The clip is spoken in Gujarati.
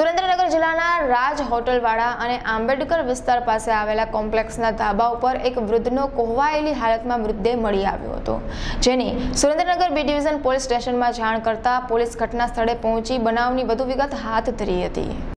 સુરેન્દ્રનગર જિલ્લાના રાજ હોટલવાળા અને આંબેડકર વિસ્તાર પાસે આવેલા કોમ્પ્લેક્સના ધાબા ઉપર એક વૃદ્ધનો કોહવાયેલી હાલતમાં મૃતદેહ મળી આવ્યો હતો, જેની સુરેન્દ્રનગર બી ડિવિઝન પોલીસ સ્ટેશનમાં જાણ કરતા પોલીસ ઘટના સ્થળે પહોંચી બનાવની વધુ વિગત હાથ ધરી હતી।